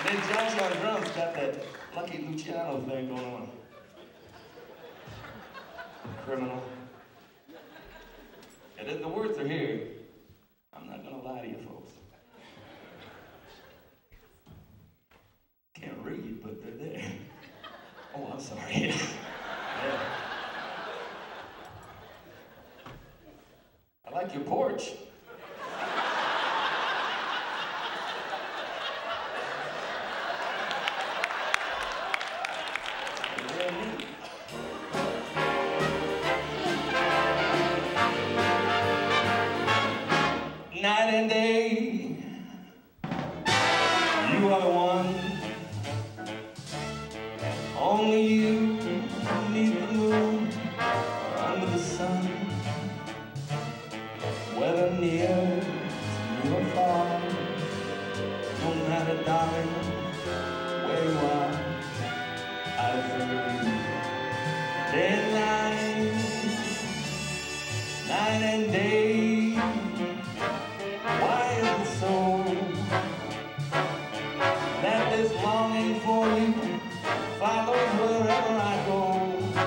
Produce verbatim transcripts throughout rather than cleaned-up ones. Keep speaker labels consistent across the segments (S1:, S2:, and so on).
S1: And then Josh on drums got that Lucky Luciano thing going on. Criminal. And then the words are here. I'm not gonna lie to you folks. Can't read, but they're there. Oh, I'm sorry. Yeah. I like your porch. Night and day, you are the one. Only you beneath the moon or under the sun. Whether near to or far, no matter, darling, where you are, I think of you. Day and night, night and day. Why is it so that this longing for you follows wherever I go?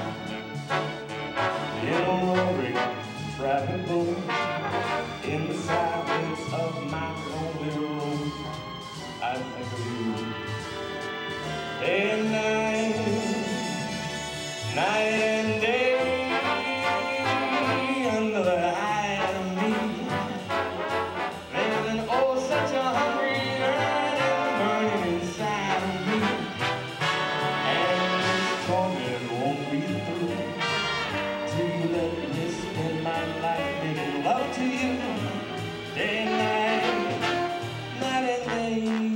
S1: In a roaring traffic boom, in the silence of my lonely room, I think of you. Day and night, night and day, under the eye of me. There's an oh, such a hungry yearning burning inside of me. And this torment won't be through till you let me spend my life making love to you. Day and night, night and day.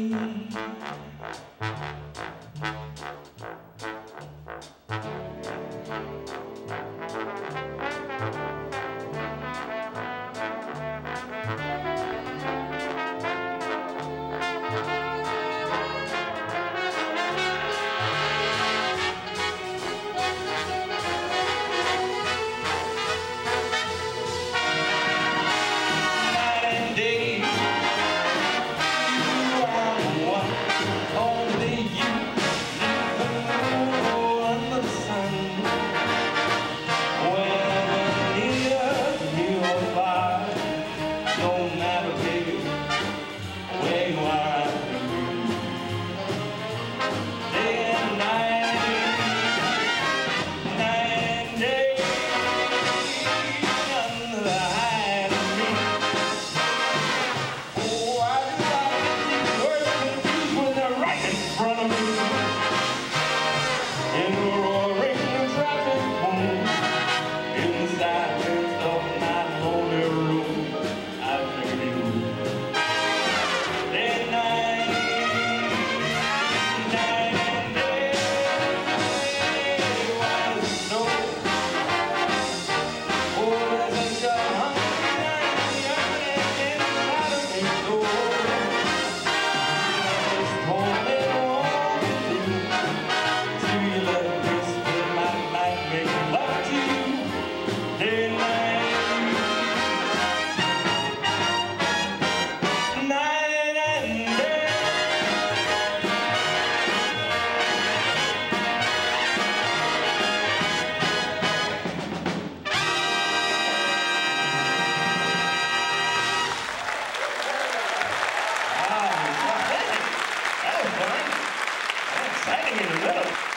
S1: Exciting in the middle.